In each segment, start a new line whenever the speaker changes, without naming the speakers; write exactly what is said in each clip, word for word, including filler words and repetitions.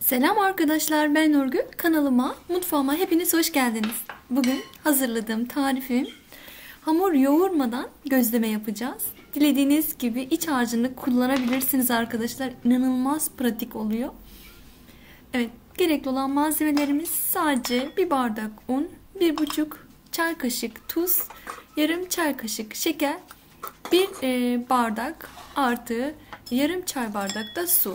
Selam arkadaşlar, ben Nurgül. Kanalıma, mutfağıma hepiniz hoş geldiniz. Bugün hazırladığım tarifim hamur yoğurmadan gözleme yapacağız. Dilediğiniz gibi iç harcını kullanabilirsiniz arkadaşlar. İnanılmaz pratik oluyor. Evet, gerekli olan malzemelerimiz sadece bir bardak un, bir buçuk çay kaşık tuz, yarım çay kaşık şeker, bir bardak artı yarım çay bardak da su.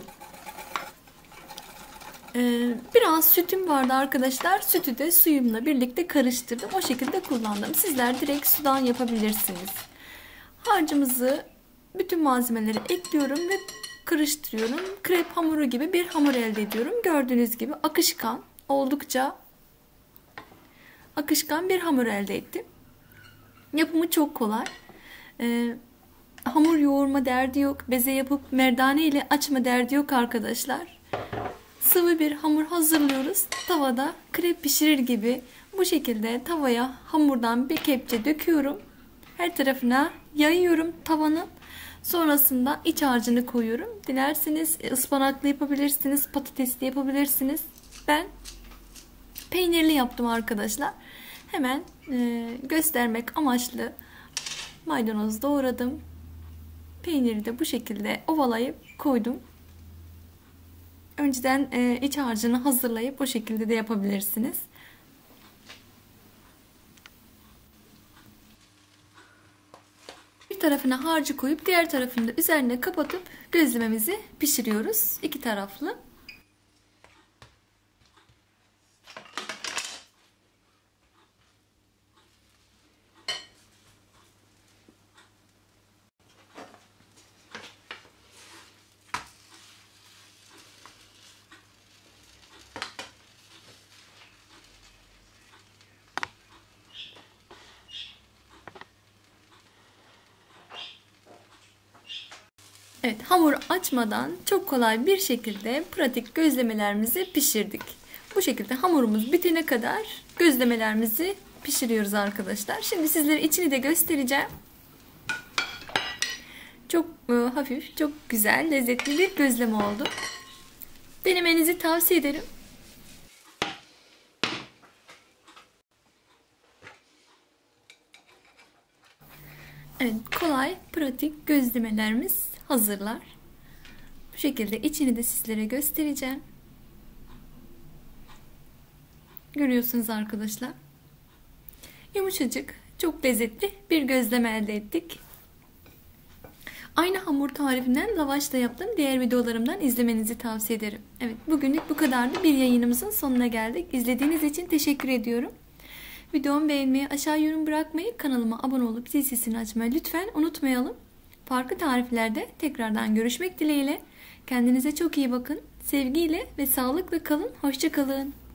Biraz sütüm vardı arkadaşlar. Sütü de suyumla birlikte karıştırdım. O şekilde kullandım. Sizler direkt sudan yapabilirsiniz. Harcımızı, bütün malzemeleri ekliyorum ve karıştırıyorum. Krep hamuru gibi bir hamur elde ediyorum. Gördüğünüz gibi akışkan, oldukça akışkan bir hamur elde ettim. Yapımı çok kolay. Ee, hamur yoğurma derdi yok. Beze yapıp merdane ile açma derdi yok arkadaşlar. Sıvı bir hamur hazırlıyoruz. Tavada krep pişirir gibi bu şekilde tavaya hamurdan bir kepçe döküyorum. Her tarafına yayıyorum tavanın. Sonrasında iç harcını koyuyorum. Dilerseniz ıspanaklı yapabilirsiniz, patatesli yapabilirsiniz. Ben peynirli yaptım arkadaşlar. Hemen e, göstermek amaçlı maydanoz doğradım. Peyniri de bu şekilde ovalayıp koydum. Önceden e, iç harcını hazırlayıp bu şekilde de yapabilirsiniz. Bir tarafına harcı koyup diğer tarafını da üzerine kapatıp gözlememizi pişiriyoruz. İki taraflı. Evet, hamur açmadan çok kolay bir şekilde pratik gözlemelerimizi pişirdik. Bu şekilde hamurumuz bitene kadar gözlemelerimizi pişiriyoruz arkadaşlar. Şimdi sizlere içini de göstereceğim. Çok e, hafif, çok güzel, lezzetli bir gözleme oldu. Denemenizi tavsiye ederim. Evet, kolay, pratik gözlemelerimiz hazırlar. Bu şekilde içini de sizlere göstereceğim. Görüyorsunuz arkadaşlar. Yumuşacık, çok lezzetli bir gözleme elde ettik. Aynı hamur tarifinden lavaş da yaptım. Diğer videolarımdan izlemenizi tavsiye ederim. Evet, bugünlük bu kadardı. Bir yayınımızın sonuna geldik. İzlediğiniz için teşekkür ediyorum. Videomu beğenmeyi, aşağı yorum bırakmayı, kanalıma abone olup zil sesini açmayı lütfen unutmayalım. Farklı tariflerde tekrardan görüşmek dileğiyle. Kendinize çok iyi bakın. Sevgiyle ve sağlıkla kalın. Hoşça kalın.